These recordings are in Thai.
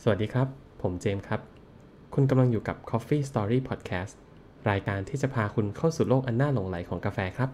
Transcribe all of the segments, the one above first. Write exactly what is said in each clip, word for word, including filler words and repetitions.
สวัสดีครับผมเจมส์ครับคุณกำลังอยู่กับ Coffee Story Podcast รายการที่จะพาคุณเข้าสู่โลกอันน่าหลงใหลของกาแฟครับ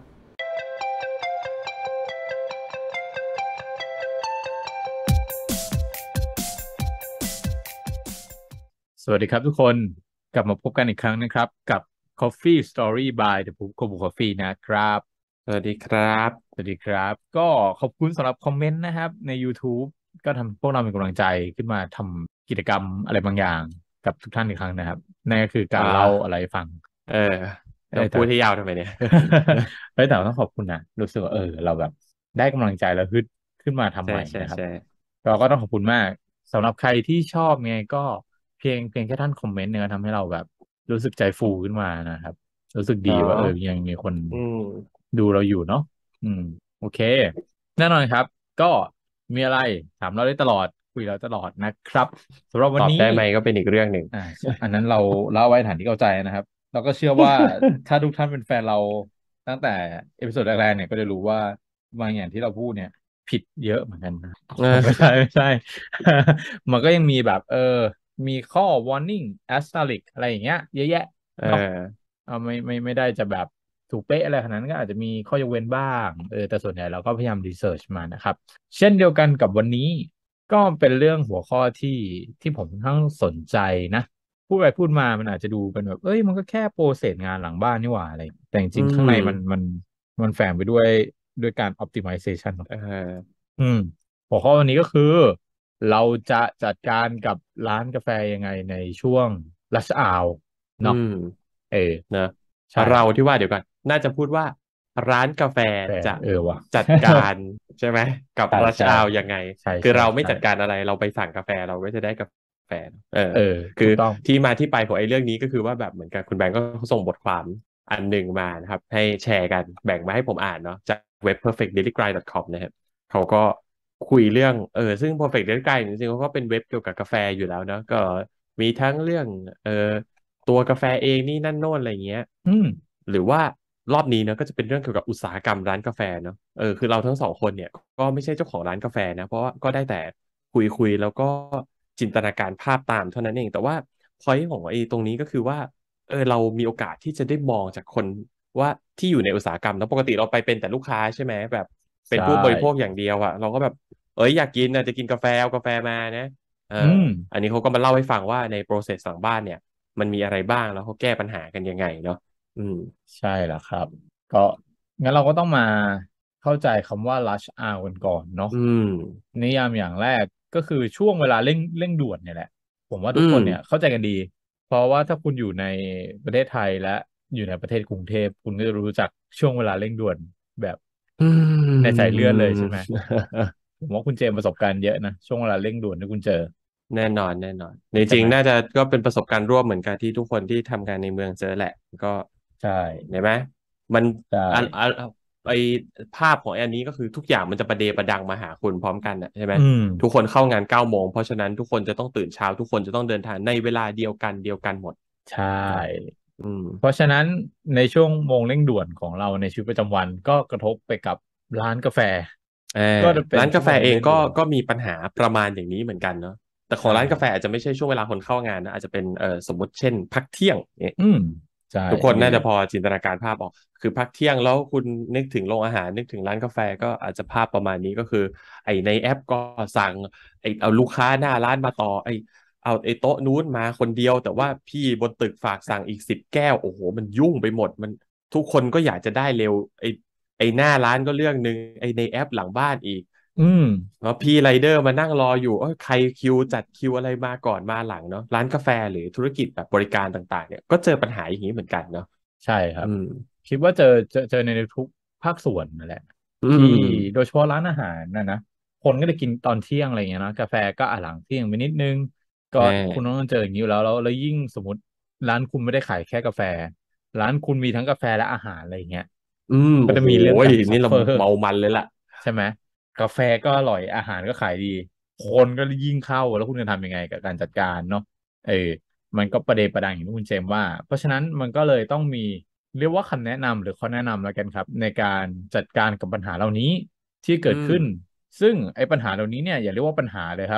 สวัสดีครับทุกคนกลับมาพบกันอีกครั้งนะครับกับ Coffee Story by The Book Kobu Coffee นะครับสวัสดีครับสวัสดีครับก็ขอบคุณสำหรับคอมเมนต์นะครับใน YouTube ก็ทำพวกเรามีกำลังใจขึ้นมาทำกิจกรรมอะไรบางอย่างกับทุกท่านอีกครั้งนะครับนั่นก็คืออ่การเล่าอะไราให้ฟังเออเออแต่จะพูดให้ยาวทำไมเนี่ยเฮ้ยแต่ต้องขอบคุณนะรู้สึกว่าเออเราแบบได้กำลังใจแล้วฮึดขึ้นมาทำใช่ใหม่นะครับใช่ใช่เราก็ต้องขอบคุณมากสำหรับใครที่ชอบไงก็เพียงเพียงแค่ท่านคอมเมนต์เนี่ยก็ทำให้เราแบบรู้สึกใจฟูขึ้นมานะครับรู้สึกดีเนาะว่าเออยังมีคนอืมดูเราอยู่เนาะอืมโอเคแน่นอนครับก็มีอะไรถามเราได้ตลอดคุยเราตลอดนะครับสำหรับวันนี้ตอบได้ไหมก็เป็นอีกเรื่องหนึ่งอ่าอันนั้นเราเล่าไว้ฐานที่เข้าใจนะครับ เราก็เชื่อว่าถ้าทุกท่านเป็นแฟนเราตั้งแต่เอพิโซดแรกๆเนี่ยก็จะรู้ว่าบางอย่างที่เราพูดเนี่ยผิดเยอะเหมือนกันนะเอไม่ใช่อไม่ใช่มันก็ยังมีแบบเออมีข้อ warning asterisk อะไรอย่างเงี้ยเยอะแยะเอเนาะอเอาไม่ไม่ไม่ได้จะแบบถูกเป๊ะอะไรขนาดนั้นก็อาจจะมีข้อยกเว้นบ้างเออแต่ส่วนใหญ่เราก็พยายามรีเสิร์ชมานะครับเช่นเดียวกันกับวันนี้ก็เป็นเรื่องหัวข้อที่ที่ผมค่อนข้างสนใจนะ พูดไปพูดมามันอาจจะดูเป็นแบบเอ้ยมันก็แค่โปรเซสงานหลังบ้านนี่หว่าอะไรแต่จอืริงๆข้างในมันมมันมันแฝงไปด้วยด้วยการ optimization เนอะเอออืมหัวข้อวันนี้ก็คือเราจะจัดการกับร้านกาแฟยังไงในช่วง rush hour อืเนาะมเออเนอะใช่เราที่ว่าเดี๋ยวก่อนน่าจะพูดว่าร้านกาแฟแต่จะเออว่ะจัดการใช่ไหมกับใช่ rush ใช่ hour ยังไงใช่คือเราไม่ใช่ใช่จัดการอะไรเราไปสั่งกาแฟเราก็จะได้กาแฟเออเออคือถูกต้องที่มาที่ไปของไอ้เรื่องนี้ก็คือว่าแบบเหมือนกับคุณแบงก์ก็ส่งบทความอันหนึ่งมานะครับให้แชร์กันแบ่งมาให้ผมอ่านเนาะจากเว็บ perfect daily grind ดอท คอม นะครับเขาก็คุยเรื่องเออซึ่ง perfect daily grind จริงๆเขาก็เป็นเว็บเกี่ยวกับกาแฟอยู่แล้วเนาะก็มีทั้งเรื่องเออ ตัวกาแฟเองนี่นั่นโน่นอะไรเงี้ยอืมหรือว่ารอบนี้เนอะก็จะเป็นเรื่องเกี่ยวกับอุตสาหกรรมร้านกาแฟเนอะเออคือเราทั้งสองคนเนี่ยก็ไม่ใช่เจ้าของร้านกาแฟนะเพราะว่าก็ได้แต่คุยคุยแล้วก็จินตนาการภาพตามเท่านั้นเองแต่ว่าพอยของไอ้ตรงนี้ก็คือว่าเออเรามีโอกาสที่จะได้มองจากคนว่าที่อยู่ในอุตสาหกรรมแล้วปกติเราไปเป็นแต่ลูกค้าใช่ไหมแบบเป็นใช่ผู้บริโภคอย่างเดียวอะเราก็แบบเอ้ยอยากกินนะจะกินกาแฟเอากาแฟมานะเอออืมอันนี้เขาก็มาเล่าให้ฟังว่าใน process หลังบ้านเนี่ย มันมีอะไรบ้างแล้วเขาแก้ปัญหากันยังไงเนาะอืมใช่แล้วครับก็งั้นเราก็ต้องมาเข้าใจคำว่า rush hour กันก่อนเนาะอืมนิยามอย่างแรกก็คือช่วงเวลาเร่งเร่งด่วนเนี่ยแหละผมว่าอืมทุกคนเนี่ยเข้าใจกันดีเพราะว่าถ้าคุณอยู่ในประเทศไทยและอยู่ในประเทศกรุงเทพคุณก็จะรู้จักช่วงเวลาเร่งด่วนแบบอืในสายเลือดเลยใช่ไหมมผมว่าคุณเจมส์ประสบการณ์เยอะนะช่วงเวลาเร่งด่วนที่คุณเจอแน่นอนแน่นอนในใช่ไหมจริงน่าจะก็เป็นประสบการณ์ร่วมเหมือนกันที่ทุกคนที่ทำงานในเมืองเจอแหละก็ใช่เห็นไหมมันใช่อันอันไอภาพของอันนี้ก็คือทุกอย่างมันจะประเดประดังมาหาคุณพร้อมกันน่ะใช่ไหมอืมทุกคนเข้างานเก้าโมงเพราะฉะนั้นทุกคนจะต้องตื่นเช้าทุกคนจะต้องเดินทางในเวลาเดียวกันเดียวกันหมดใช่เนาะอืมเพราะฉะนั้นในช่วงโมงเร่งด่วนของเราในชีวิตประจำวันก็กระทบไปกับร้านกาแฟเออก็จะเป็นร้านกาแฟชั่วโมงเองก็เร่งด่วนก็มีปัญหาประมาณอย่างนี้เหมือนกันเนาะแต่ของใช่ร้านกาแฟอาจจะไม่ใช่ช่วงเวลาคนเข้างานนะอาจจะเป็นเออสมมติเช่นพักเที่ยงเนี่ยอืมใช่ทุกคนมีน่าจะพอจินตนาการภาพออกคือพักเที่ยงแล้วคุณนึกถึงโรงอาหารนึกถึงร้านกาแฟก็อาจจะภาพประมาณนี้ก็คือไอในแอปก็สั่งไอเอาลูกค้าหน้าร้านมาต่อไอเอาไอโต๊ะนู้นมาคนเดียวแต่ว่าพี่บนตึกฝากสั่งอีกสิบแก้วโอ้โหมันยุ่งไปหมดมันทุกคนก็อยากจะได้เร็วไอ ไอ้หน้าร้านก็เรื่องหนึ่งไอ้ในแอปหลังบ้านอีกอืมแล้วพี่ไรเดอร์มานั่งรออยู่เอ้ยใครคิวจัดคิวอะไรมาก่อนมาหลังเนาะร้านกาแฟหรือธุรกิจแบบบริการต่างๆเนี่ยก็เจอปัญหาอย่างนี้เหมือนกันเนาะใช่ครับอืมคิดว่าเจอเจอเจอในทุกภาคส่วนนั่นแหละอืที่โดมยเฉพาะร้านอาหารนะนะคนก็จะกินตอนเที่ยงอะไรเงี้ยนะกาแฟก็อ่ะหลังเที่ยงไปนิดนึงก็แน่คุณต้องเจออย่างนี้อยู่แล้วแล้วแล้วยิ่งสมมติร้านคุณไม่ได้ขายแค่กาแฟร้านคุณมีทั้งกาแฟและอาหารอะไรเงี้ยอืมก็โอ้โหจะมีเรื่องการซันี่เราฟเฟอร์เมามันเลยล่ะใช่ไหมกาแฟก็อร่อยอาหารก็ขายดีคนก็ยิ่งเข้าแล้วคุณจะทำยังไงกับการจัดการเนาะเออมันก็ประเดประดังอย่างที่คุณเจมส์ว่าเพราะฉะนั้นมันก็เลยต้องมีเรียกว่าคำแนะนำหรือข้อแนะนำแล้วกันครับในการจัดการกับปัญหาเหล่านี้ที่เกิอืมดขึ้นซึ่งไอ้ปัญหาเหล่านี้เนี่ยอย่าเรียกว่าปัญหาเลยครับ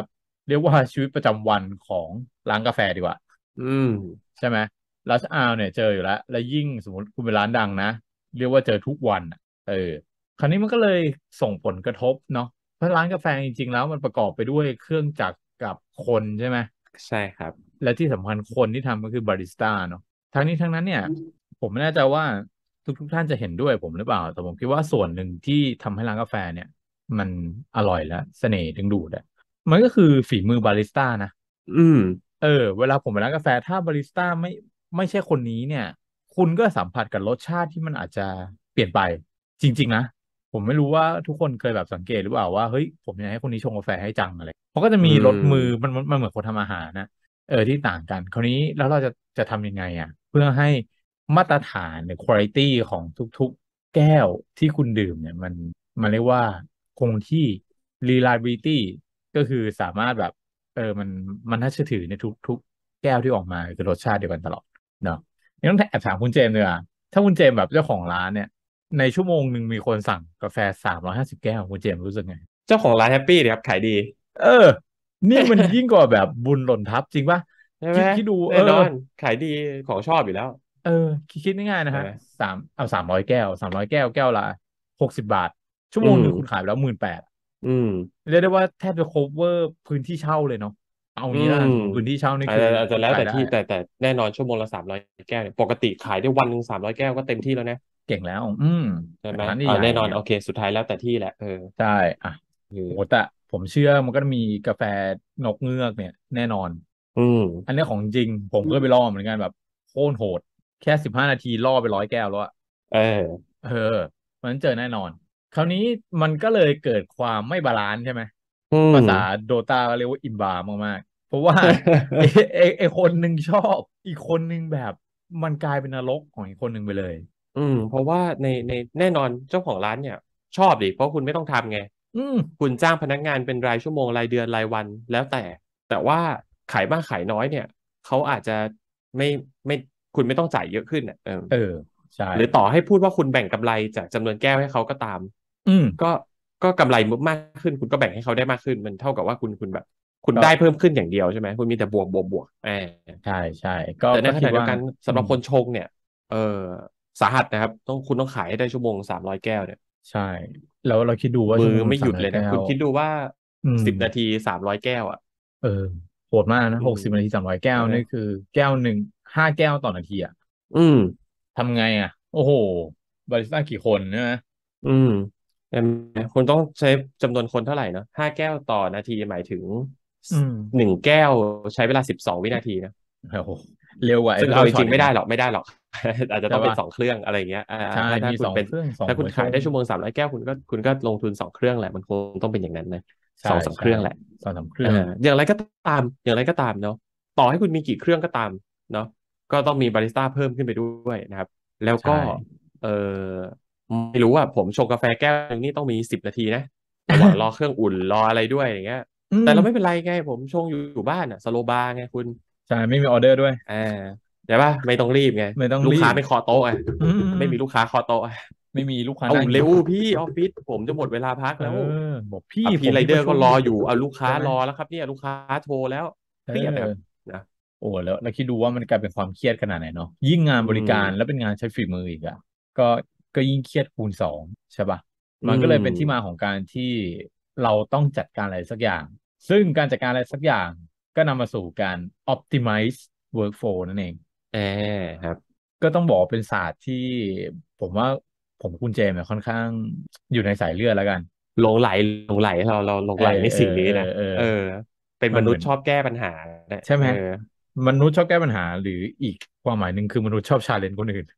เรียกว่าชีวิตประจำวันของร้านกาแฟดีกว่าอืมใช่ไหมรัชอาร์เนี่ยเจออยู่แล้วแล้วยิ่งสมมติคุณเป็นร้านดังนะเรียกว่าเจอทุกวันอะเออคราวนี้มันก็เลยส่งผลกระทบเนาะเพราะร้านกาแฟจริงๆแล้วมันประกอบไปด้วยเครื่องจักรกับคนใช่ไหมใช่ครับและที่สำคัญคนที่ทำก็คือบาริสต้าเนาะทั้งนี้ทั้งนั้นเนี่ยผมไม่แน่ใจว่าทุกทุกท่านจะเห็นด้วยผมหรือเปล่าแต่ผมคิดว่าส่วนหนึ่งที่ทำให้ร้านกาแฟเนี่ยมันอร่อยและเสน่ห์ดึงดูดอะมันก็คือฝีมือบาริสต้านะอืมเออเวลาผมไปร้านกาแฟถ้าบาริสต้าไม่ไม่ใช่คนนี้เนี่ยคุณก็สัมผัสกับรสชาติที่มันอาจจะเปลี่ยนไปจริงๆนะผมไม่รู้ว่าทุกคนเคยแบบสังเกตหรือเปล่าว่าเฮ้ยผมอยากให้คนนี้ชงกาแฟให้จังอะไรเพราะก็จะอืมีรสมือมันมมันมันเหมือนคนทำอาหารนะเออที่ต่างกันคราวนี้แล้วเราจะจะทำยังไงอ่ะเพื่อให้มาตรฐานหรือคุณภาพของทุกๆแก้วที่คุณดื่มเนี่ยมันมันเรียกว่าคงที่ reliability ก็คือสามารถแบบ เออมันมันน่าเชื่อถือในทุกทุกแก้วที่ออกมาคือรสชาติเดียวกันตลอดเนาะนี่ต้องแอบถามคุณเจมส์เลยอ่ะถ้าคุณเจมส์แบบเจ้าของร้านเนี่ยในชั่วโมงหนึ่งมีคนสั่งกาแฟสามร้อยห้าสิบแก้วคุณเจมส์รู้สึกไงเจ้าของร้านแฮปปี้เลยครับขายดีเออนี่มันยิ่งกว่าแบบบุญหล่นทับจริงป่ะใช่ไหมคิดคิดดูเออแน่นอนขายดีของชอบอยู่แล้วเออคิดคิดง่ายๆนะฮะใช่ไหมสามเอาสามร้อยแก้วสามร้อยแก้วแก้วละหกสิบบาทชั่วอืโมงหมนึ่งคุณขายไปแล้วหมื่นแปดอืมเรียกได้ว่าแทบจะ cover พื้นที่เช่าเลยเนาะเอาอืงี้ละมกันสมมติพื้นที่เช่านี่คืออาจจะอาจจะคือแล้วแต่ขายได้อะที่แต่แต่แน่นอนชั่วโมงละสามร้อยแก้วเนี่ยปกติขายได้วันหนึ่งสามร้อยแก้วก็เต็มที่แล้วนะเก่งแล้วอืมใช่ไหมร้านอ่าใหญ่ๆอย่างเงี้ยแน่นอนโอเคสุดท้ายแล้วแต่ที่แหละเออใช่อ่ะคือโหแต่ผมเชื่อมันก็มีกาแฟนกเงือกเนี่ยแน่นอนอืมอันเนี้ยของจริงผมก็ไปล่อเหมือนกันแบบโคตรโหดแค่สิบห้านาทีล่อไปร้อยแก้วแล้วอะเออเออมันเจอแน่นอนคราวนี้มันก็เลยเกิดความไม่บาลานซ์ใช่ไหมอืมภาษาโดตาก็เรียกว่าอิมบาลานซ์มากๆเพราะว่าเอเอเอคนหนึ่งชอบอีกคนหนึ่งแบบมันกลายเป็นนรกของอีกคนหนึ่งไปเลยอืมเพราะว่าในในแน่นอนเจ้าของร้านเนี่ยชอบดิเพราะคุณไม่ต้องทำไงอืมคุณจ้างพนักงานเป็นรายชั่วโมงรายเดือนรายวันแล้วแต่แต่ว่าขายมากขายน้อยเนี่ยเขาอาจจะไม่ไม่คุณไม่ต้องจ่ายเยอะขึ้นอ่ะเออเออใช่หรือต่อให้พูดว่าคุณแบ่งกำไรจากจำนวนแก้วให้เขาก็ตามอืมก็ก็กำไรมากขึ้นคุณก็แบ่งให้เขาได้มากขึ้นมันเท่ากับว่าคุณคุณแบบคุณก็ได้เพิ่มขึ้นอย่างเดียวใช่ไหมคุณมีแต่บวกบวกบวกเออใช่ใช่ก็แต่ในก็คิดว่าขณะเดียวกันอืสำหรัมบคนชงเนี่ยเออสาหัสนะครับต้องคุณต้องขายให้ได้ชั่วโมงสามร้อยแก้วเนี่ยใช่แล้วเราคิดดูว่ามือชั่วโมงหนึ่งสามไม่หยุดเลยร้อยแก้วนะคุณคิดดูว่าอืมสิบนาทีสามร้อยแก้วอ่ะเออโหดมากนะอืมหกสิบนาทีสามร้อยแก้วใช่ไหมนี่คือแก้วหนึ่งห้าแก้วต่อนาทีอะอืมทำไงอะโอ้โหบาริสต้ากี่คนใช่ไหมอืมเห็นไหมคุณต้องใช้จำนวนคนเท่าไหร่เนอะห้าแก้วต่อนาทีหมายถึงอืมหนึ่งแก้วใช้เวลาสิบสองวินาทีนะโอ้โหเร็วกว่าเอสซึ่งเอาเปรสโซ่ช็อตอีกนะจริงๆไม่ได้หรอกไม่ได้หรอกอาจจะต้องเป็นใช่ป่ะสองเครื่องอะไรอย่างเงี้ยอ่าใช่ถ้าถ้ามีคุณเป็นสองเครื่องสองถ้าคุณหัวชงขายได้ชั่วโมงสามร้อยแก้วคุณก็คุณก็ลงทุนสองเครื่องแหละมันคงต้องเป็นอย่างนั้นนะใช่สองสามเคใช่รื่องแหละสองสามเคเออรื่องอย่างไรก็ตามอย่างไรก็ตามเนาะต่อให้คุณมีกี่เครื่องก็ตามเนาะก็ต้องมีบาริสต้าเพิ่มขึ้นไปด้วยนะครับแล้วก็ใช่เออไม่รู้ว่าผมชงกาแฟแก้วนึงนี่ต้องมีสิบนาทีนะระหว่างรอเครื่องอุ่นรออะไรด้วยอย่างเงี้ยอืมแต่เราไม่เป็นไรไงผมชงอยู่อยู่บ้านอะสโลบาร์ไงคุณใช่ไม่มีออเดอร์ด้วยอ่าเดี๋ยวป่ะไม่ต้องรีบไงไม่ต้องรีบลูกค้าไม่เคาะโต๊ะอะอืมอืมอืมไม่มีลูกค้าเคาะโต๊ะอะไม่มีลูกค้าเอาเร็วนั่งอยู่พี่ออฟฟิศผมจะหมดเวลาพักเออแล้วบอกพี่อ่ะผมมีพี่ไรเดอร์ประชุมอยู่ก็รออยู่เอาลูกค้าใช่ไหมรอแล้วครับเนี่ยลูกค้าโทรแล้วเเครียดครับออนะโอ้แล้วแล้วคิดดูว่ามันกลายเป็นความเครียดขนาดไหนเนาะยิ่งงานอืบริการแล้วมเป็นงานใช้ฝีมืออีกอะก็ก็ยิ่งเครียดคูณสองใช่ปะอืมันก็เลยเป็นที่มามของการที่เราต้องจัดการอะไรสักอย่างซึ่งการจัดการอะไรสักอย่างก็นำมาสู่การ optimize workflow นั่นเองแอร์ครับก็ต้องบอกว่าเป็นศาสตร์ที่ผมว่าผมกับคุณเจมส์เนี่ยค่อนข้างอยู่ในสายเลือดแล้วกันหลงไหลหลงไหลเราเราหลงเออไหลในเออสิ่งนี้เออนะเออเออเป็นมันเหมือนมนุษย์ชอบแก้ปัญหาเนี่ยใช่ไหมเออมนุษย์ชอบแก้ปัญหาหรืออีกความหมายหนึ่งคือมนุษย์ชอบชาเลนจ์คนอื่น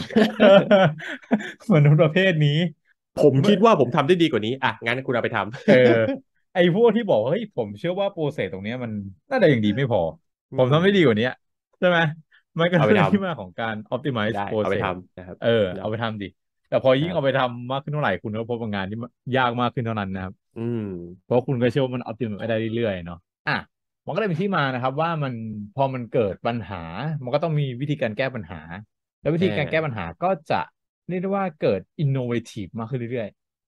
มนุษย์ประเภทนี้ผมเมื่อคิดว่าผมทำได้ดีกว่านี้อ่ะงั้นคุณเอาไปทเออำไอ้พวกที่บอกว่าเฮ้ยผมเชื่อว่าโปรเซสตรงเนี้ยมันน่าจะยังดีไม่พออืผมทำได้ดีกว่ามนี้ใช่ไหมมันก็เอาไปทเลยที่มาของการำ optimize ได้เอาไป process ทำนะครับเออนะเอาไปทำดิแต่พอยิ่งเอาไปครับทำมากขึ้นเท่าไหร่คุณก็พบว่างานที่ยากมากขึ้นเท่านั้นนะครับอืมเพราะคุณก็เชื่อว่ามัน optimize ได้เรื่อยๆเนาะอ่ะมันก็เลยเป็นที่มานะครับว่ามันพอมันเกิดปัญหา มันก็ต้องมีวิธีการแก้ปัญหา แล้ววิแอธีการแก้ปัญร์หาก็จะเรียกได้ว่าเกิด innovative มากขึ้นเรื่อย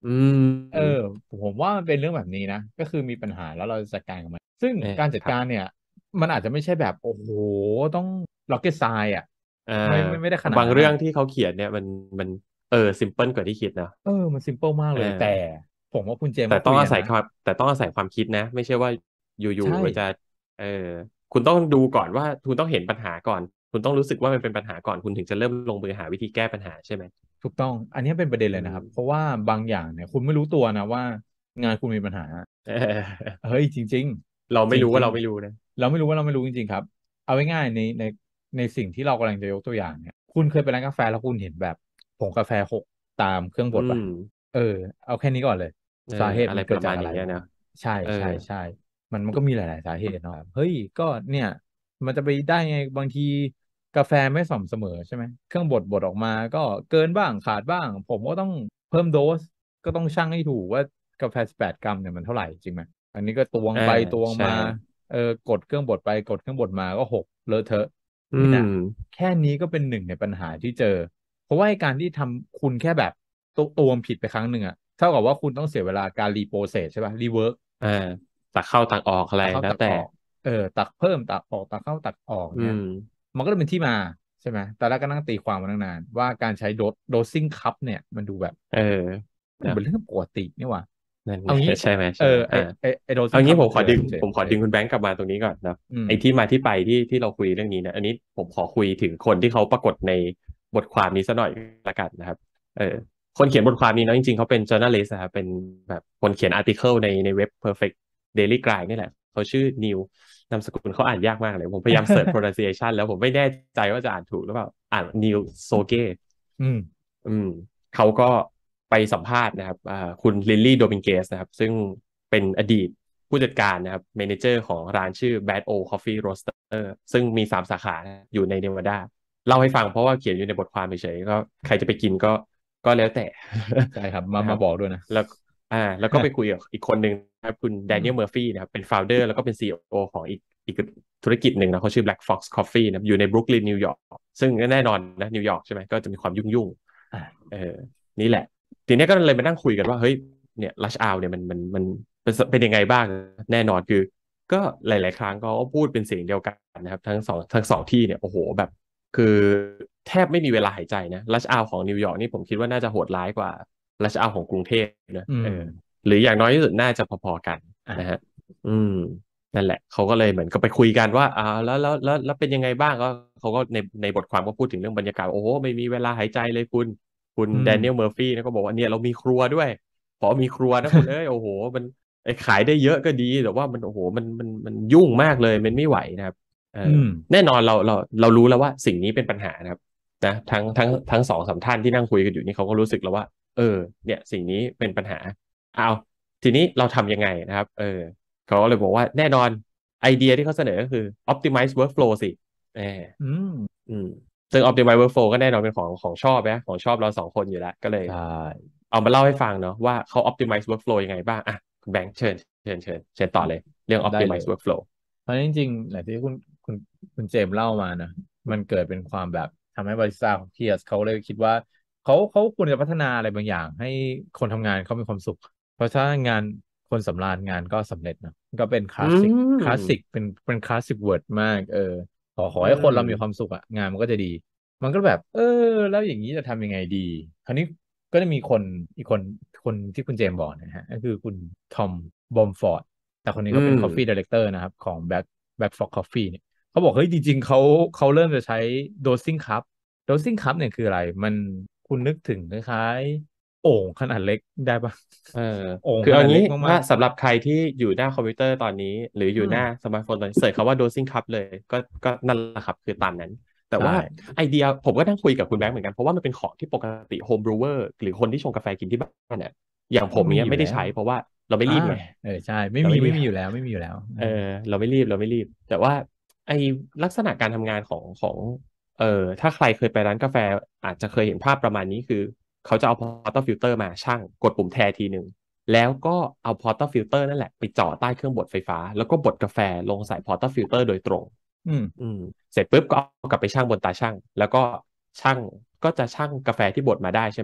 อืเออมผมว่ามันเป็นเรื่องแบบนี้นะก็คือมีปัญหาแล้วเราจะจัดการกับมันซึ่งเออการจัดครับการเนี่ยมันอาจจะไม่ใช่แบบโอ้โหต้อง rocket science อ่ะอ่าไม่ไม่ไม่ได้ขนาดบางนั้นอ่ะเรื่องที่เขาเขียนเนี่ยมันมันเออซิมเพิลกว่าที่คิดนะเออมันซิมเปิลมากเอเลยแต่อผมว่าคุณเจมส์แต่ต้องก็คุยกันนะอาศัยความแต่ต้องอาศัยความคิดนะไม่ใช่ว่าอยู่ใช่ๆก็จะเออคุณต้องดูก่อนว่าคุณต้องเห็นปัญหาก่อนคุณต้องรู้สึกว่ามันเป็นปัญหาก่อนคุณถึงจะเริ่มลงมือหาวิธีแก้ปัญหาใช่ไหมถูกต้องอันนี้เป็นประเด็นอืเลยนะครับเพราะมว่าบางอย่างเนี่ยคุณไม่รู้ตัวนะว่างานคุณมีปัญหาเออเฮ้ยจริงเราๆจไม่รู้ว่าริงเราไม่รู้นะๆเราไม่รู้ว่าเราไม่รู้จริงๆครับเอาง่ายๆในในในสิ่งที่เรากำลังจะยกตัวอย่างเนี่ยคุณเคยไปร้านกาแฟแล้วคุณเห็นแบบผงกาแฟหกตามเครื่องบอืดป่ะมเออเอาแค่นี้ก่อนเลยเออสาเหตุมันเกิดอะไรประมาจากอะไรณอย่างเงี้ยนะใช่เออใช่ใช่มันมันก็มีหลายๆสาเหตุเนาะเฮ้ยก็เนี่ยมันจะไปได้ไงบางทีกาแฟไม่สม่ำเสมอใช่ไหมเครื่องบดบดออกมาก็เกินบ้างขาดบ้างผมก็ต้องเพิ่มโดสก็ต้องชั่งให้ถูกว่ากาแฟสิบแปดกรัมเนี่ยมันเท่าไหร่จริงไหมอันนี้ก็ตวงอ่าไปตวงใช่มาเออกดเครื่องบดไปกดเครื่องบดมาก็หกเลอะเทอะอืเนี่ยมแค่นี้ก็เป็นหนึ่งในปัญหาที่เจอ เพราะว่าไอ้การที่ทำคุณแค่แบบตัวตัวมันผิดไปครั้งหนึ่งอะเท่ากับว่าคุณต้องเสียเวลาการรีโปรเซสใช่ป่ะรีเวิร์กอ่าตักเข้าตักออกอะไรตักเข้าแล้วแต่ตักออกเออตักเพิ่มตักออกตักเข้าตักออกอืเนี่ยมมันก็เลยเป็นที่มาใช่ไหมแต่แรกก็นั่งตีความมาตั้งนานว่าการใช้โดสโดสซิ่งคัพเนี่ยมันดูแบบเออมันดูนะเป็นเรื่องปกตินี่หว่านั่นไงเอางี้ใช่ไหมเออใช่ไหมไออ่าไอไอโดสเอาซิ่งคังี้ผมขอดึงพมันคืออะไรคุณเจผมขอคุณเจดึงคุณแบงค์กลับมาตรงนี้ก่อนนะอืมไอ้ที่มาที่ไปที่ที่เราคุยเรื่องนี้นะอันนี้ผมขอคุยถึงคนที่เขาปรากฏในบทความนี้ซะหน่อยละกันนะครับเออคนเขียนบทความนี้เนาะจริงๆเขาเป็น journalist นะครับเป็นแบบคนเขียน article ในในเว็บ Perfect Daily Grind นี่แหละเขาชื่อนิวนามสกุลเขาอ่านยากมากเลยผมพยายามเสิร์ช pronunciation แล้วผมไม่แน่ใจว่าจะอ่านถูกหรือเปล่าอ่านนิวโซเกอืมอืมเขาก็ไปสัมภาษณ์นะครับอ่าคุณลิลลี่โดมิงเกสนะครับซึ่งเป็นอดีตผู้จัดการนะครับเมเนเจอร์ของร้านชื่อ Bad O Coffee Roaster ซึ่งมีสามสาขาอยู่ในเนวาดาเล่าให้ฟังเพราะว่าเขียนอยู่ในบทความเฉยๆก็ใครจะไปกินก็ก็แล้วแต่ใช่ครับ มานะครับมาบอกด้วยนะแล้วอ่าแล้วก็ไปคุยกับอีกคนหนึ่งนะครับคุณแดเนียลเมอร์ฟี่นะครับเป็น founder แล้วก็เป็น ซี อี โอ ของอีกอีกธุรกิจหนึ่งนะเขาชื่อ Black Fox Coffee นะครับอยู่ในบรุกลินนิวยอร์กซึ่งแน่นอนนะนิวยอร์กใช่ไหมก็จะมีความยุ่งๆ เออนี่แหละทีเนี้ยก็เลยมานั่งคุยกันว่าเฮ้ยเนี่ยลัชอาเนี่ยมันมันมันเป็นเป็นยังไงบ้างแน่นอนคือก็หลายๆครั้งก็พูดเป็นเสียงเดียวกันนะครับทั้งสองทั้งสองที่เนี่ยโอ้โหแบบคือแทบไม่มีเวลาหายใจนะลัชอาของนิวยอร์กนี่ผมคิดว่าน่าจะโหดร้ายกว่าลัชอาของกรุงเทพนะอืมเออหรืออย่างน้อยที่สุดน่าจะพอๆกันอ่ะนะฮะอืมนั่นแหละเขาก็เลยเหมือนก็ไปคุยกันว่าอ่าแล้วแล้วแล้วแล้วเป็นยังไงบ้างก็เขาก็ในในบทความก็พูดถึงเรื่องบรรยากาศโอ้โหไม่มีเวลาหายใจเลยคุณ คุณอืมแดเนียลเมอร์ฟี่นะก็บอกว่าเนี่ยเรามีครัวด้วยพอมีครัวนะคุณเอ้ยโอ้โหมันไอ้ขายได้เยอะก็ดีแต่ว่ามันโอ้โหมันมันมันยุ่งมากเลยมันไม่ไหวนะครับเอออืมแน่นอนเราเราเรารู้แล้วว่าสิ่งนี้เป็นปัญหานะครับนะทั้งทั้งทั้งสองสามท่านที่นั่งคุยกันอยู่นี่เขาก็รู้สึกแล้วว่าเออเนี่ยสิ่งนี้เป็นปัญหาเอาทีนี้เราทำยังไงนะครับเออเขาก็เลยบอกว่าแน่นอนไอเดียที่เขาเสนอก็คือ optimize workflow สิเอออืมอืมซึ่ง Optimize Workflow ก็แน่นอนเป็นของของชอบนะของชอบเราสองคนอยู่แล้วก็เลยใช่เอามาเล่าให้ฟังเนาะว่าเขา Optimize Workflow ยังไงบ้างอ่ะคุณแบงค์เชิญเชิญเชิญเชิญต่อเลยเรื่องได้เล Optimize ย Workflow เพราะจริงๆอย่างที่คุณคุณคุณเจมส์เล่ามานะมันเกิดเป็นความแบบทำให้บาริสต้าของเทียสเขาเลยคิดว่าเขาเขาควรจะพัฒนาอะไรบางอย่างให้คนทำงานเขามีความสุขเพราะถ้างานคนสำราญงานก็สำเร็จนะก็เป็นคอืลาสสิกคลาสสิกมเป็นเป็นคลาสสิกเวิร์ดมากเออขอขออืให้คนเรามีความมสุขอะงานมันก็จะดีมันก็แบบเออแล้วอย่างนี้จะทำยังไงดีคราวนี้ก็จะมีคนอีกคนคนที่คุณเจมส์บอกนะฮะก็คือคุณทอมบอมฟอร์ด แต่คนนี้อืก็เป็นม Coffee Director นะครับของ Black Black Fox Coffee เนี่ยเขาบอกเฮ้ยจริงๆเขาเขาเริ่มจะใช้ dosing cup dosing cup เนี่ยคืออะไรมันคุณนึกถึงคล้ายๆโอ่งขนาดเล็กได้ปะเออโอ่งคือเอางี้ขนาดเล็กมากถ้าสำหรับใครที่อยู่หน้าคอมพิวเตอร์ตอนนี้หรือๆอืมอยู่หน้าสมาร์ทโฟนตอนนี้เสิร์ชคำว่า dosing cup เลยก็ก็นั่นแหละครับคือตามนั้นแต่ใช่ว่าไอเดียผมก็นั่งคุยกับคุณแบงค์เหมือนกันเพราะว่ามันเป็นของที่ปกติโฮมบรูเวอร์หรือคนที่ชงกาแฟกินที่บ้านเนี่ยอย่างผต้องมเนี้ยไม่ได้มีอยู่แล้วใช้เพราะว่าเราไม่อ่ารีบไงเออใช่ไม่มีเราไม่รีบไม่มีอยู่แล้วไม่มีอยู่แล้วเออเออเราไม่รีบเราไม่รีบแต่ว่าไอ้ลักษณะการทำงานของของเออถ้าใครเคยไปร้านกาแฟอาจจะเคยเห็นภาพประมาณนี้คือเขาจะเอาพอร์ต ฟิลเตอร์มาชั่งกดปุ่มแทนทีหนึ่งแล้วก็เอาพอร์ต ฟิลเตอร์นั่นแหละไปจ่อใต้เครื่องบดไฟฟ้าแล้วก็บดกาแฟลงใส่พอร์ต ฟิลเตอร์โดยตรงอืมอืมเสร็จปุ๊บก็เอากลับไปชั่งบนตาชั่งแล้วก็ชั่งก็จะชั่งกาแฟที่บดมาได้ใช่ไหม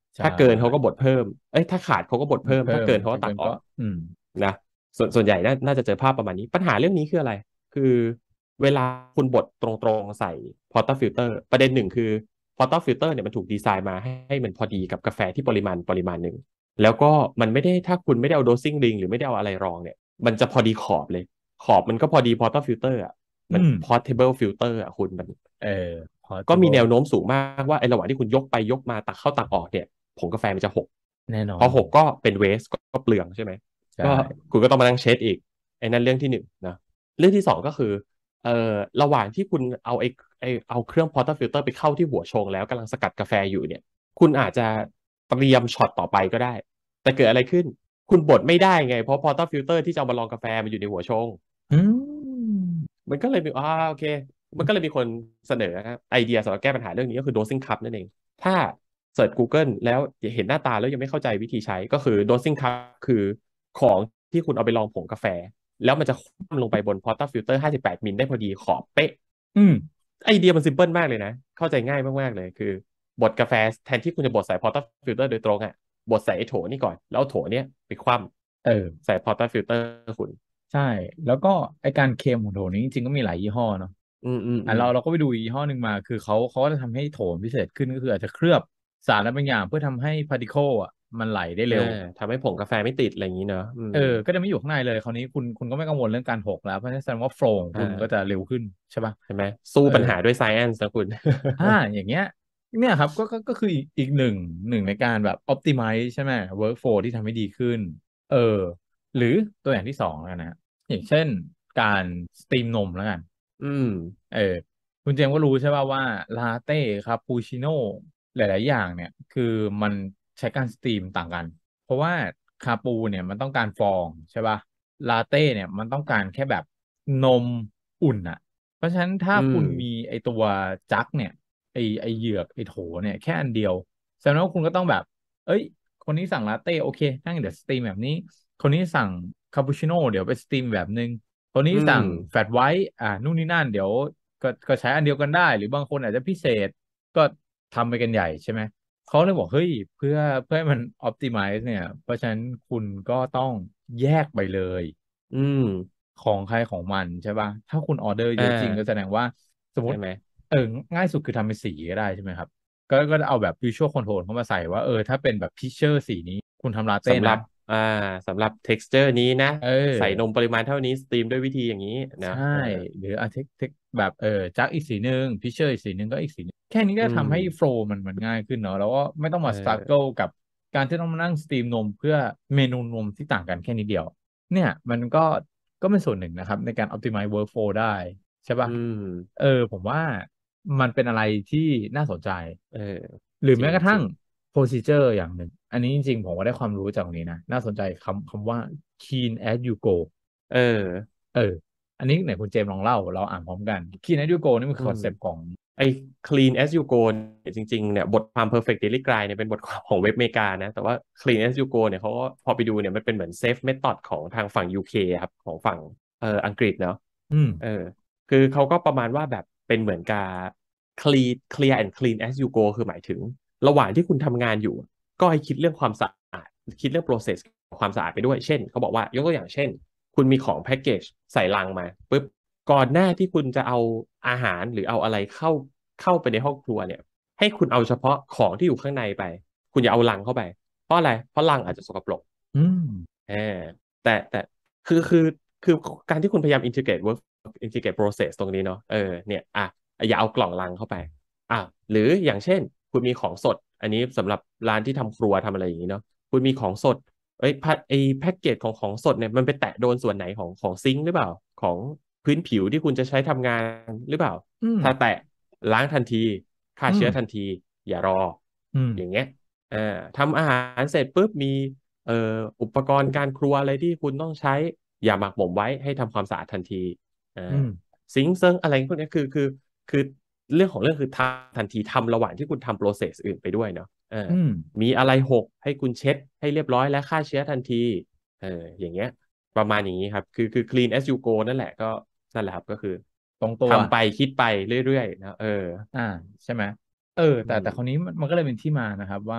ใช่ถ้าเกินเขาก็บดเพิ่มเอ้ยถ้าขาดเขาก็บดเพิ่มเพิ่มถ้าเกินเขาถ้าเกินก็ก็ตักออกอืมนะส่วนส่วนใหญ่น่าน่าจะเจอภาพประมาณนี้ปัญหาเรื่องนี้คืออะไรคือเวลาคุณบดตรงๆใส่ porta filter ประเด็นหนึ่งคือ porta filter เนี่ยมันถูกดีไซน์มาให้ให้มันพอดีกับกาแฟที่ปริมาณปริมาณหนึ่งแล้วก็มันไม่ได้ถ้าคุณไม่ได้เอา dosing ring หรือไม่ได้เอาอะไรรองเนี่ยมันจะพอดีขอบเลยขอบมันก็พอดี porta filter อ่ะมันอืม portable filter อ่ะคุณมันเออก็มีแน portable วโน้มสูงมากว่าไอ้ระหว่างที่คุณยกไปยกมาตักเข้าตักออกเนี่ยผงกาแฟมันจะหกแน่นอนพอหกก็เป็นเวสก็เปลืองใช่ไหมใช่ก็คุณก็ต้องมานั่งเช็ดอีกไอ้นั่นเรื่องที่หนึ่งนะเรื่องที่สองก็คือเอ่อระหว่างที่คุณเอาไอ้ไอ้เอาเครื่องพอร์ตฟิลเตอร์ไปเข้าที่หัวชงแล้วกำลังสกัดกาแฟอยู่เนี่ยคุณอาจจะเตรียมช็อตต่อไปก็ได้แต่เกิดอะไรขึ้นคุณบดไม่ได้ไงเพราะพอร์ตฟิลเตอร์ที่จะเอามาลองกาแฟมันอยู่ในหัวชงอืมมันก็เลยมีอ่าโอเคมันก็เลยมีคนเสนอไอเดียสำหรับแก้ปัญหาเรื่องนี้ก็คือ dosing cup นั่นเอง ถ้าเสิร์ช Google แล้วเห็นหน้าตาแล้วยังไม่เข้าใจวิธีใช้ก็คือ dosing cup คือของที่คุณเอาไปลองผงกาแฟ แล้วมันจะคว่ำลงไปบน porta filter ห้าสิบแปดมิลได้พอดีขอบเป๊ะอืมไอเดียมันซิมเพิลมากเลยนะ เข้าใจง่ายมากๆเลยคือบดกาแฟแทนที่คุณจะบดใส่ porta filter โดยตรงอ่ะบดใส่ไอโถนี่ก่อนแล้วเอาโถเนี้ยไปคว่เออำใส่ porta filter คุณใช่แล้วก็ไอการเคลมของโถนี้จริงๆก็มีหลายยี่ห้อเนาะอืมอืมอืมอ่ะเราเราก็ไปดูยี่ห้อหนึ่งมาคือเขาเขาก็จะทำให้โถมพิเศษขึ้นก็คืออาจจะเคลือบสารอะไรบางอย่างเพื่อทำให้พาร์ติเคิลอ่ะมันไหลได้อ่าเร็วทำให้ผงกาแฟไม่ติดอะไรอย่างนี้เนอะอืมเออก็จะไม่อยู่ข้างในเลยคราวนี้คุณคุณก็ไม่กังวลเรื่องการหกแล้วเพราะฉะนั้นแสดงว่าโฟลว์ของคุณก็จะอ่าเร็วขึ้นใช่ปะใช่ไหมสู้เออปัญหาด้วย science นะคุณอ่าอย่างเงี้ยเนี่ยครับก็ก็ก็คืออีกอีกหนึ่งหนึ่งในการแบบ optimize ใช่ไหม workflow ที่ทำให้ดีขึ้นเออหรือตัวอย่างที่สองแล้วนะอย่างเช่นการสตรีมนมแล้วกันอืมเออคุณเจมส์ก็รู้ใช่ป่ะว่าลาเต้คาปูชิโน่หลายๆอย่างเนี่ยคือมันใช้การสตรีมต่างกันเพราะว่าคาปูเนี่ยมันต้องการฟองใช่ป่ะลาเต้เนี่ยมันต้องการแค่แบบนมอุ่นอ่ะเพราะฉะนั้นถ้าอืมคุณมีไอตัวจักเนี่ยไอไอเหยือกไอโถเนี่ยแค่อันเดียวแสดงว่าคุณก็ต้องแบบเอ้ยคนนี้สั่งลาเต้โอเคนั่งเดี๋ยวสตรีมแบบนี้คนนี้สั่งคาปูชิโน่เดี๋ยวไปสตรีมแบบนึง คนนี้อืมสั่งแฟลตไวท์อ่านู่นนี่นั่นเดี๋ยวก็ก็ใช้อันเดียวกันได้หรือบางคนอาจจะพิเศษก็ทำไปกันใหญ่ใช่ไหมเขาเลยบอกเฮ้ยเพื่อเพื่อให้มัน optimize เนี่ยเพราะฉะนั้นคุณก็ต้องแยกไปเลยอืมของใครของมันใช่ป่ะถ้าคุณออเดอร์อ่เยอะจริงก็แสาดงว่าสมมติใช่ไหมเออง่ายสุดคือทำเป็นสีก็ได้ใช่ไหมครับก็ก็เอาแบบ visual control เข้ามาใส่ว่าเออถ้าเป็นแบบ picture สีนี้คุณทำลาเต้นะสำหรับอ่าสำหรับ texture นี้นะเอใส่นมอปริมาณเท่านี้สตรีมด้วยวิธีอย่างนี้นะใช่เออหรืออาเทคเทคแบบเออจักอีกสีหนึ่งพิเชอร์อีกสีหนึ่งก็อีกสีหนึ่งแค่นี้ก็อืมทำให้โฟลว์มันมันง่ายขึ้นเนาะแล้วก็ไม่ต้องเอมาสตรั g เกิลอกับการที่ต้องมานั่งสตรีมนมเพื่อเมนูนมที่ต่างกันแค่นิดเดียวเนี่ยมันก็ก็เป็นส่วนหนึ่งนะครับในการ optimize workflow ได้ใช่อืปะมเออผมว่ามันเป็นอะไรที่น่าสนใจเออหรือจริงแม้กระทั่งจริง procedure อย่างหนึ่งอันนี้จริงๆผมก็ได้ความรู้จากตรงนี้นะน่าสนใจคำคำว่า clean as you go เออเออ อันนี้ไหนคุณเจมส์ลองเล่าเราอ่านพร้อมกัน Key n a d u Go นี่มันอืมคือคอนเซปต์ของไอ้ clean as you go เนี่ยจริงๆเนี่ยบทความ perfect daily grind เนี่ยเป็นบทความของเว็บอเมริกานะแต่ว่า clean as you go เนี่ยเขาก็พอไปดูเนี่ยมันเป็นเหมือน safe method ของทางฝั่ง ยู เค ครับของฝั่งเอ่ออังกฤษเนาะอืมเออคือเขาก็ประมาณว่าแบบเป็นเหมือนกับ clean clear and clean as you go คือหมายถึงระหว่างที่คุณทำงานอยู่ก็ให้คิดเรื่องความสะอาดคิดเรื่อง process ความสะอาดไปด้วยเช่นเขาบอกว่ายกตัวอย่างเช่นคุณมีของแพ็กเกจใส่ลังมาปุ๊บ ก่อนหน้าที่คุณจะเอาอาหารหรือเอาอะไรเข้าเข้าไปในห้องครัวเนี่ยให้คุณเอาเฉพาะของที่อยู่ข้างในไปคุณอย่าเอาลังเข้าไปเพราะอะไรเพราะลังอาจจะสกปรกอืมอ่าแต่แต่คือคือคือการที่คุณพยายาม integrate work integrate process ตรงนี้เนาะเออเนี่ยอ่ะอย่าเอากล่องลังเข้าไปอ่ะหรืออย่างเช่นคุณมีของสดอันนี้สำหรับร้านที่ทำครัวทำอะไรอย่างนี้เนาะคุณมีของสด เอ้ยพัดไอ้แพ็กเกจของของสดเนี่ยมันไปแตะโดนส่วนไหนของของซิงค์หรือเปล่าของพื้นผิวที่คุณจะใช้ทำงานหรือเปล่าอืมถ้าแตะล้างทันทีฆ่าอืมเชื้อทันทีอย่ารออืมอย่างเงี้ยอ่าทำอาหารเสร็จปุ๊บมีเอ่ออุปกรณ์การครัวอะไรที่คุณต้องใช้อย่าหมักหมมไว้ให้ทำความสะอาดทันทีอ่าอืมซิงค์เซิงอะไรพวกเนี้ยคือคือคือเรื่องของเรื่องคือทำทันทีทำระหว่างที่คุณทำโปรเซสอื่นไปด้วยเนาะเอออืมมีอะไรหกให้คุณเช็ดให้เรียบร้อยและฆ่าเชื้อทันทีเอออย่างเงี้ยประมาณอย่างนี้ครับคือคือ clean as you go นั่นแหละก็นั่นแหละครับก็คือตรงตัวทำไปคิดไปเรื่อยๆนะเอออ่าใช่ไหมเออแต่อืมแต่คราวนี้มันมันก็เลยเป็นที่มานะครับว่า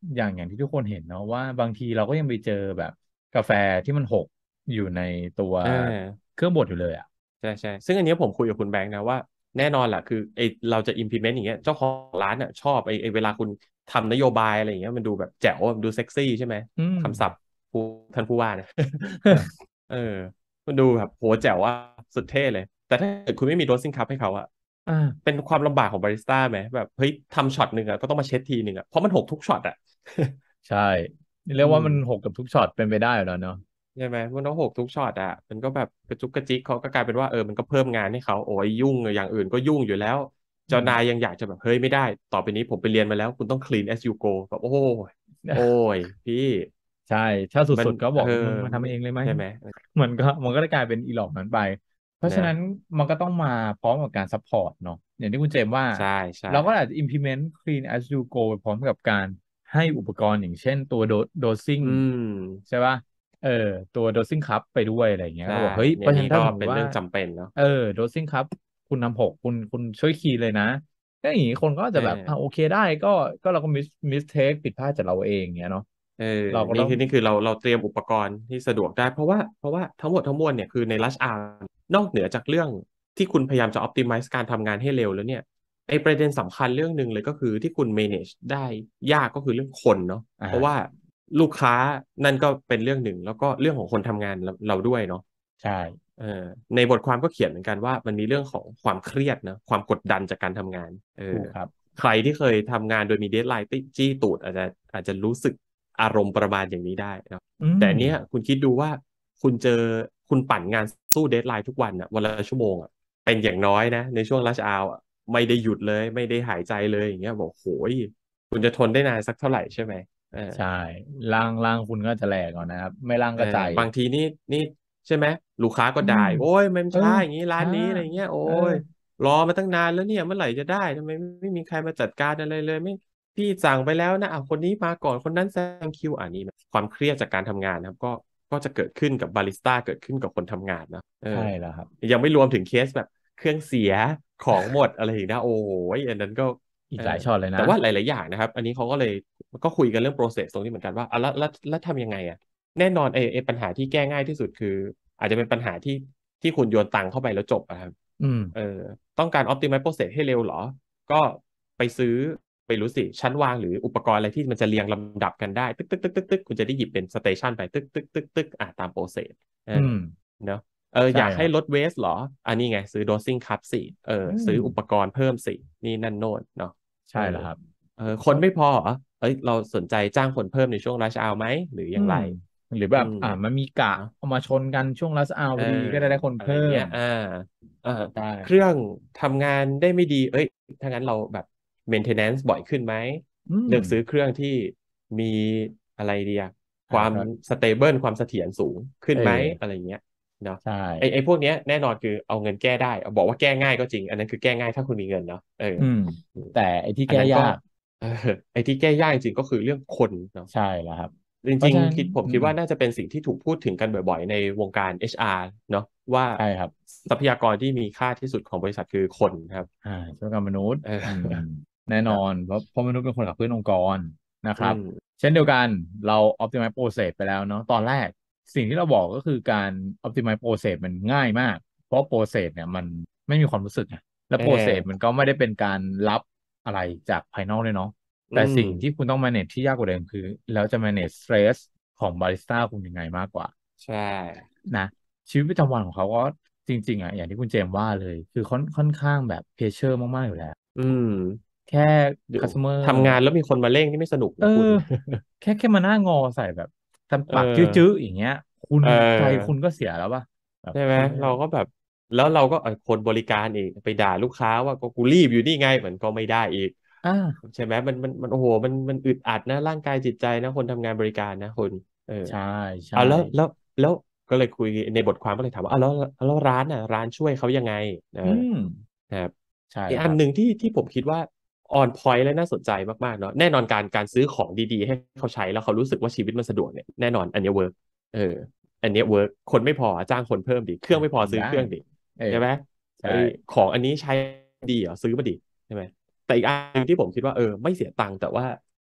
อย่างอย่างที่ทุกคนเห็นเนาะว่าบางทีเราก็ยังไปเจอแบบกาแฟที่มันหกอยู่ในตัวเออเครื่องบดอยู่เลยอ่ะใช่ใช่ซึ่งอันเนี้ยผมคุยกับคุณแบงค์นะว่าแน่นอนแหละคือไอเราจะ implement อย่างเงี้ยเจ้าของร้านอ่ะชอบไอไอเวลาคุณทำนโยบายอะไรอย่างเงี้ยมันดูแบบแจ๋วมันดูเซ็กซี่ใช่ไหมอืมคำศัพท์ผู้ท่านผู้ว่าเนี่ย เออมันดูแบบโหแจ๋วว่าสุดเท่เลยแต่ถ้าเกิดคุณไม่มีโรสซิ่งคัพให้เขาอะอ่าเป็นความลำบากของบาริสต้าไหมแบบเฮ้ยทำช็อตหนึ่งอะก็ต้องมาเช็ดทีหนึ่งอะเพราะมันหกทุกช็อตอะใช่เรีอืยกว่ามมันหกกับทุกช็อตเป็นไปได้อยู่แล้วเนาะใช่ไหมมันต้องหกทุกช็อตอ่ะมันก็แบบกระจุกกระจิกเขาก็กลายเป็นว่าเออมันก็เพิ่มงานให้เขาโอ้ยยุ่งอย่างอื่นก็ยุ่งอยู่แล้วอืมเจ้านายยังอยากจะแบบเฮ้ยไม่ได้ต่อไปนี้ผมไปเรียนมาแล้วคุณต้อง clean as you go แบบโอ้ยโอ้ยพี่ใช่ถ้าสมันุดๆก็บเอออกมึงมาทำเองเลยไหมใช่ไหมมันก็มันก็ได้กลายเป็นอีหลอกนั้นไปเพราะฉะนะนั้นมันก็ต้องมาพร้อมกับการซัพพอร์ตเนาะอย่างที่คุณเจมส์ว่าใช่ใช่เราก็อาจจะ implement clean as you go ไปพร้อมกับการให้อุปกรณ์อย่างเช่นตัว do- dosing อืมใช่ป่ะเออตัว dosing cup ไปด้วยอะไรอย่างเงี้ยใช่ก็บอกเฮ้ยเพราะฉะนั้นเนี่ยนี้ก็ถ้าสมมติว่าเป็นเรื่องจำเป็นเนาะเออ dosing cup คุณทำหกคุณคุณช่วยคีย์เลยนะก็อย่างนี้คนก็เอจะแบบอ่าโออเคได้ก็ก็เราก็มิสมิสเทคผิดพลาดจากเราเองเงี้ยเนาะเออเราก็ต้องนี่คือนี่คือเราเราเตรียมอุปกรณ์ที่สะดวกได้เพราะว่าเพราะว่าทั้งหมดทั้งมวลเนี่ยคือใน Rush Hour นอกเหนือจากเรื่องที่คุณพยายามจะ optimize การทำงานให้เร็วแล้วเนี่ยไอ้ประเด็นสำคัญเรื่องหนึ่งเลยก็คือที่คุณ manage ได้ยากก็คือเรื่องคนเนาะอ่เพราะว่าาลูกค้านั่นก็เป็นเรื่องหนึ่งแล้วก็เรื่องของคนทำงานเราเราด้วยเนาะใช่เออในบทความก็เขียนเหมือนกันว่ามันมีเรื่องของความเครียดนะความกดดันจากการทำงานเออถูกครับใครที่เคยทำงานโดยมีเดดไลน์จี้ตูดอาจจะอาจจะรู้สึกอารมณ์ประมาณอย่างนี้ได้นะอืมแต่อันเนี้ยคุณคิดดูว่าคุณเจอคุณปั่นงานสู้เดดไลน์ทุกวันอ่ะวันละชั่วโมงอ่ะเป็นอย่างน้อยนะในช่วงรัชอาวอ่ะไม่ได้หยุดเลยไม่ได้หายใจเลยอย่างเงี้ยบอกโหยคุณจะทนได้นานสักเท่าไหร่ใช่ไหมเออใช่ร่างร่างคุณก็จะแหลกก่อนนะครับไม่ร่างเออก็ใจบางทีนี่นี่ใช่ไหมลูกค้าก็ด่าอืมโอ้ยมันเออช้าอย่างนี้ร้านช้านี้อะไรเงี้ยโอ้เออยรอมาตั้งนานแล้วเนี่ยเมื่อไหร่จะได้ทำไมไม่มีใครมาจัดการอะไรเลยไม่พี่สั่งไปแล้วนะอ่ะคนนี้มาก่อนคนนั้นแซงคิวอ่านี่ความเครียดจากการทำงานนะครับก็ก็จะเกิดขึ้นกับบาริสต้าเกิดขึ้นกับคนทำงานนะเออใช่แล้วครับยังไม่รวมถึงเคสแบบเครื่องเสียของหมดอะไรอีกนะโอ้ยอันนั้นก็เอออีกหลายช็อตเลยนะแต่ว่าหลายๆอย่างนะครับอันนี้เขาก็เลยก็คุยกันเรื่อง process ตรงนี้เหมือนกันว่าอ่ะแล้วแล้วแล้วทำยังไงอ่ะ แน่นอนไอ้ไอ้ปัญหาที่แก้ง่ายที่สุดคืออาจจะเป็นปัญหาที่ที่คุณโยนตังค์เข้าไปแล้วจบอะครับอืมเออต้องการ optimize process ให้เร็วเหรอก็ไปซื้อไปรู้สิชั้นวางหรืออุปกรณ์อะไรที่มันจะเรียงลำดับกันได้ตึกตึกตึกตึกตึกคุณจะได้หยิบเป็นสเตชันไปตึกตึกตึกตึกอ่ะตามโปรเซสเอออืมเนาะเออใช่ครับอยากให้ลดเวสเหรออันนี้ไงซื้อ dosing cup สิเอออืมซื้ออุปกรณ์เพิ่มสินี่นั่นโน่นเนาะเออใช่แล้วครับเออคนไม่พอเหรอเอ้ยเราสนใจจ้างคนเพิ่มในช่วง rush hour ไหมหรืออย่างไรอืมหรือแบบอืมอ่ามันมีกะเนาะเอามาชนกันช่วงรัสอาเออพอดีก็ได้ได้คนอะไรเพิ่มเงี้ยอ่าเออได้เครื่องทำงานได้ไม่ดีเอ้ยถ้างั้นเราแบบ maintenance บ่อยขึ้นไหมอืมเลือกซื้อเครื่องที่มีอะไรเดียความอ่าก็ stable ความเสถียรสูงขึ้เอนไหมออะไรเงี้ยเนาะใช่ไอไอพวกเนี้ยแน่นอนคือเอาเงินแก้ได้เอาบอกว่าแก้ง่ายก็จริงอันนั้นคือแก้ง่ายถ้าคุณมีเงินเนาะเอออืมแต่ไอ้ที่อันนั้นก็แก้ยากเออไอที่แก้ยากจริงๆก็คือเรื่องคนเนาะใช่แล้วครับจเพราะฉะนั้นริงๆคิดผมอืมคิดว่าน่าจะเป็นสิ่งที่ถูกพูดถึงกันบ่อยๆในวงการ เอช อาร์ เนอะว่าใช่ครับทรัพยากรที่มีค่าที่สุดของบริษัทคือคนครับอ่าช่วยกันมนุษย์เอออืมแน่ครับนอนเพราะเพราะมนุษย์เป็นคนขับเคลื่อนองค์กรนะครับอืมเช่นเดียวกันเรา optimize process ไปแล้วเนาะตอนแรกสิ่งที่เราบอกก็คือการ optimize process มันง่ายมากเพราะ process เนี่ยมันไม่มีความรู้สึกไงและเอ process มันอก็ไม่ได้เป็นการรับอะไรจากภายนอกเลยเนาะอืแต่มสิ่งที่คุณต้อง manage ที่ยากกว่าเดิมคือแล้วจะ manage stress ของบาริสต้าคุณยังไงมากกว่าใช่นะชีวิตประจำวันของเขาก็จริงๆอ่ะอย่างที่คุณเจมส์ว่าเลยคือค่อนค่อนข้างแบบเพรสเชอร์มากๆอยู่แล้วอืมแค่เดี๋ยว customer ทำงานแล้วมีคนมาเร่งนี่ไม่สนุกเออนะคุณแค่แค่มาหน้างอใส่แบบทำเอปากจื้ออๆอย่างเงี้ยคุณเใจคุออณก็เสียแล้วป่ะแบบใช่ไหมคุณเราก็แบบแล้วเราก็เออคนบริการอีกไปด่าลูกค้าว่าก็กูรีบอยู่นี่ไงมันก็ไม่ได้อีกอ่าใช่ไหมมันมันมันโอ้โหมันมันอึดอัดนะร่างกายจิตใจนะคนทำงานบริการนะคุณเออใช่ใช่เอาแล้วแล้วแล้วก็เลยคุยในบทความก็เลยถามว่าเอาแล้วแล้วร้านอ่ะร้านช่วยเขายังไงเอออืมนะครับใช่แล้วครับอีกอันหนึ่งที่ที่ผมคิดว่าออนพอยต์และน่าสนใจมากๆเนาะแน่นอนการการซื้อของดีๆให้เขาใช้แล้วเขารู้สึกว่าชีวิตมันสะดวกเนี่ยแน่นอนอันเนี้เวิร์กเอออันเนี้เวิร์กคนไม่พอจ้างคนเพิ่มดิเครื่อ่ะองไม่พอซื้อได้เครื่องดิเออใช่ไหมใช่เอ้ยของอันนี้ใช้ดีเหรอซื้อมาดิใช่ไหมแต่อีกอันหนึ่งที่ผมคิดว่าเออไม่เสียตังค์แต่ว่า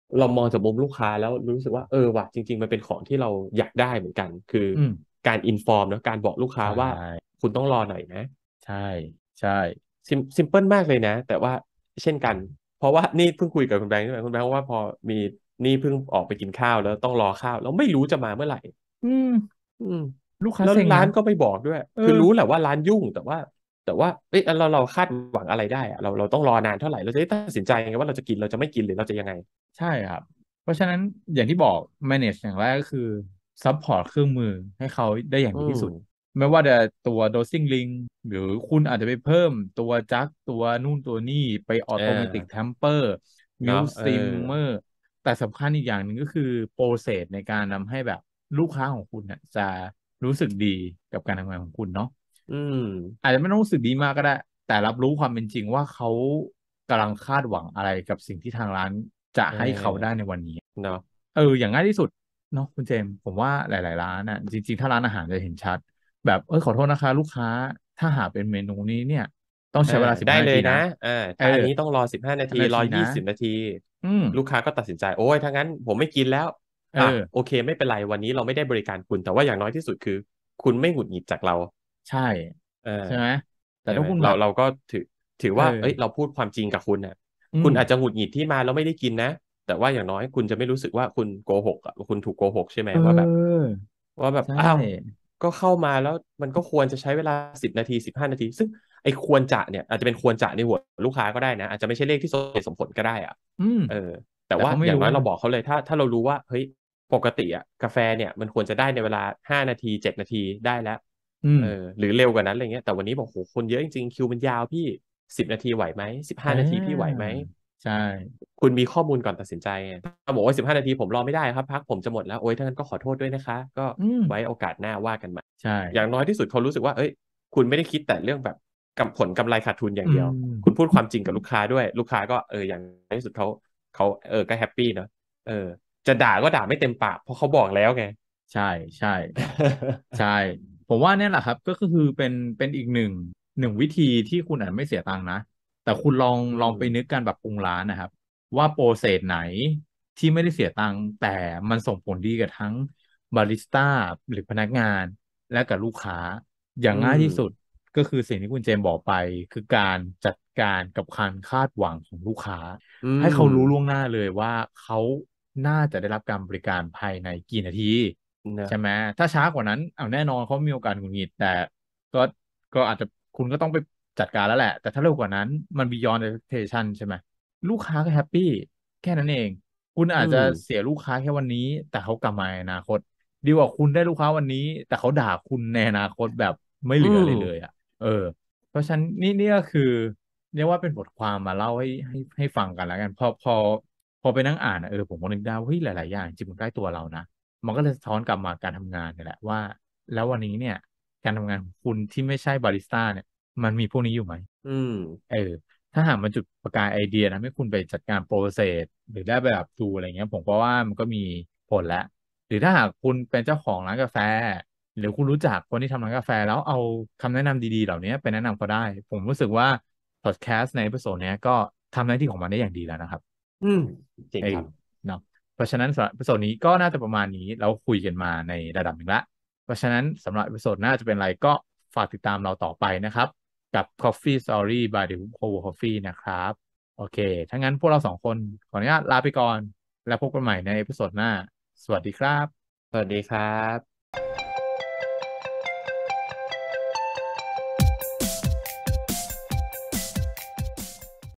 เรามองจากมุมลูกค้าแล้วรู้สึกว่าเออว่ะจริงๆมันเป็นของที่เราอยากได้เหมือนกันคืออืมการอินฟอร์มแล้วการบอกลูกค้าใช่ว่าคุณต้องรอหน่อยนะใช่ใช่ซิมซิมเพิลมากเลยนะแต่ว่าเช่นกันเพราะว่านี่เพิ่งคุยกับคุณแบงค์ใช่ไหมคุณแบงค์ว่าพอมีนี่เพิ่งออกไปกินข้าวแล้วต้องรอข้าวแล้วไม่รู้จะมาเมื่อไหร่อืมอืมลูกค้าแล้วเซ็งนะร้านก็ไม่บอกด้วยเอคืออรู้แหละว่าร้านยุ่งแต่ว่าแต่ว่าเอ้ยเราเราคาดหวังอะไรได้อะเราเราต้องรอนานเท่าไหร่เราจะได้ตัดสินใจไงว่าเราจะกินเราจะไม่กินหรือเราจะยังไงใช่ครับเพราะฉะนั้นอย่างที่บอก manage อย่างแรกก็คือ support เครื่องมือให้เขาได้อย่างอืมดีที่สุดไม่ว่าจะตัว dosing ring หรือคุณอาจจะไปเพิ่มตัวจักตัวนู่นตัวนี่ไปเอ automatic อ tamper เนาะ mute เออ simmer แต่สำคัญอีกอย่างหนึ่งก็คือ process ในการทำให้แบบลูกค้าของคุณเนี่ยจะรู้สึกดีกับการทำงานของคุณเนาะอืมอาจจะไม่ต้องรู้สึกดีมากก็ได้แต่รับรู้ความเป็นจริงว่าเขากำลังคาดหวังอะไรกับสิ่งที่ทางร้านจะเอให้เขาได้อในวันนี้เนาะเอออย่างง่ายที่สุดเนาะคุณเจมส์ผมว่าหลายๆร้านอ่ะจริงๆถ้าร้านอาหารจะเห็นชัดแบบเออขอโทษนะคะลูกค้าถ้าหากเป็นเมนูนี้เนี่ยต้องอ่าใช้เวลาสิบห้านาทีนะได้เลยนะอ่าเออถ้าอันนี้ต้องรอสิบห้านาทีห้านาทีนะรอยี่สิบนาทีอืมลูกค้าก็ตัดสินใจโอ้ยถ้างั้นผมไม่กินแล้วเออ่ะโออเคไม่เป็นไรวันนี้เราไม่ได้บริการคุณแต่ว่าอย่างน้อยที่สุดคือคุณไม่หงุดหงิดจากเราใช่เออใช่ไหมแต่ใช่ไหมถ้าคุณแบบเราเราก็ถือถือเอว่าเอ้ยเราอพูดความจริงกับคุณน่ะอืมคุณอาจจะหงุดหงิดที่มาแล้วไม่ได้กินนะแต่ว่าอย่างน้อยคุณจะไม่รู้สึกว่าคุณโกหกอ่ะคุณถูกโกหกใช่ไหมเว่าแบบออว่าแบบใช่อ้าวก็เข้ามาแล้วมันก็ควรจะใช้เวลาสิบนาทีสิบห้านาทีซึ่ง ไอ้ควรจะเนี่ยอาจจะเป็นควรจะในหัวลูกค้าก็ได้นะอาจจะไม่ใช่เลขที่สมเหตุสมผลก็ได้อะอืมเออแต่ว่าแต่เขาไม่อย่างน้อยเรารู้ไงบอกเขาเลยถ้าถ้าเรารู้ว่าเฮ้ยปกติอ่ะกาแฟเนี่ยมันควรจะได้ในเวลาห้านาทีเจ็ดนาทีได้แล้วอืมเออหรือเร็วกว่านั้นอะไรเงี้ยแต่วันนี้บอกโหคนเยอะจริงๆคิวมันยาวพี่สิบนาทีไหวไหมสิบอ่ห้านาทีพี่ไหวไหมาใช่คุณมีข้อมูลก่อนตัดสินใจไงถ้าบอกว่าสิบห้านาทีผมรอไม่ได้ครับพักผมจะหมดแล้วโอ๊ยถ้างั้นก็ขอโทษด้วยนะคะก็อืมไว้โอกาสหน้าว่ากันใหม่ใช่อย่างน้อยที่สุดเขารู้สึกว่าเอ้ยคุณไม่ได้คิดแต่เรื่องแบบกำผลกำไรขาดทุนอย่างอืเดียวคุณมพูดความจริงกับลูกค้าด้วยลูกค้าก็เอออย่างน้อยที่สุดเขาเขาเออก็แฮปปี้เนอะเออจะด่าก็ด่าไม่เต็มปากเพราะเขาบอกแล้วไงใช่ใช่ใช่ผมว่าเนี่ยแหละครับก็คือเป็นเป็นอีกหนึ่งหนึ่งวิธีที่คุณอาจไม่เสียตังค์นะแต่คุณลองอืลองไปนึกมการปรับปรุงร้านนะครับว่าโปรเซสไหนที่ไม่ได้เสียตังค์แต่มันส่งผลดีกับทั้งบาริสต้าหรือพนักงานและกับลูกค้าอย่าอืงง่ายมที่สุดก็คือสิ่งที่คุณเจมส์บอกไปคือการจัดการกับการคาดหวังของลูกค้าอืให้เขารู้ล่วงมหน้าเลยว่าเขาน่าจะได้รับการบริการภายในกี่นาทีเนอะใช่ไหมถ้าช้ากว่านั้นเอาแน่นอนเขามีโอกาสหงุดหงิดแต่ก็ก็อาจจะคุณก็ต้องไปจัดการแล้วแหละแต่ถ้าเร็วกว่านั้นมัน beyond expectation ใช่ไหมลูกค้าก็แฮปปี้แค่นั้นเองคุณอือาจจะมเสียลูกค้าแค่วันนี้แต่เขากลับมาในอนาคตดีกว่าคุณได้ลูกค้าวันนี้แต่เขาด่าคุณในอนาคตแบบไม่เหอืลืออะไรเลยมอ่ะเออเพราะฉะนั้นนี่นี่ก็คือ เรียกว่าเป็นบทความมาเล่าให้ให้ให้ฟังกันแล้วกันพอพอพอไปนั่งอ่านอะเออผมก็นึกได้ว่าเฮ้ยหลายๆอย่างจริงมันใกล้ตัวเรานะมันก็เลยสะท้อนกลับมาการทำงานเนี่ยแหละว่าแล้ววันนี้เนี่ยการทำงานของคุณที่ไม่ใช่บาริสต้าเนี่ยมันมีพวกนี้อยู่ไหมอืมเออถ้าหากมันจุดประกายไอเดียนะให้คุณไปจัดการโปรเซสหรือได้ไปแบบดูอะไรเงี้ยผมก็ว่ามันก็มีผลแล้วหรือถ้าหากคุณเป็นเจ้าของร้านกาแฟหรือคุณรู้จักคนที่ทำร้านกาแฟแล้วเอาคำแนะนำดีๆเหล่านี้ไปแนะนำเขาได้ผมรู้สึกว่า พอดแคสต์ในเอพิโซดเนี้ยก็ทำหน้าที่ของมันได้อย่างดีแล้วนะครับอืมจริเอองครับเนาะเพราะฉะนั้นสำหรับเอพิโซดนี้ก็น่าจะประมาณนี้เราคุยกันมาในระดับหนึ่งละเพราะฉะนั้นสำหรับเอพิโซดหน้าจะเป็นอะไรก็ฝากติดตามเราต่อไปนะครับกับ Coffee Story by The Whole Coffee นะครับโอเคถ้างั้นพวกเราสองคนขออนุญาตลาไปก่อนแล้วพบกันใหม่ในเอพิโซดหน้าสวัสดีครับสวัสดีครับ